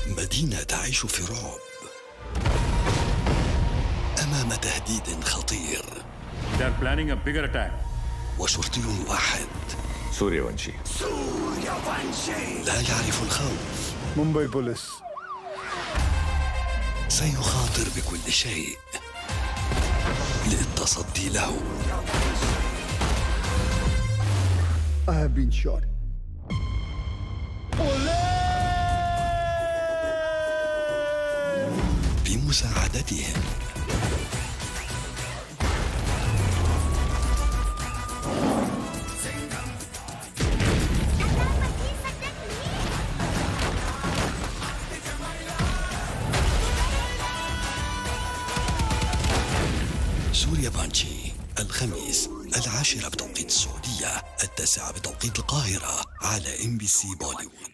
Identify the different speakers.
Speaker 1: مدينة تعيش في رعب أمام تهديد خطير.
Speaker 2: They're planning a bigger attack.
Speaker 1: وشرطي واحد
Speaker 3: سوريوانشي
Speaker 1: لا يعرف الخوف.
Speaker 4: مومباي بوليس.
Speaker 1: سيخاطر بكل شيء للتصدي له.
Speaker 4: I have been shot.
Speaker 1: بمساعدتهم سوريوانشي الخميس 10 بتوقيت السعودية، 9 بتوقيت القاهرة على MBC بوليوود.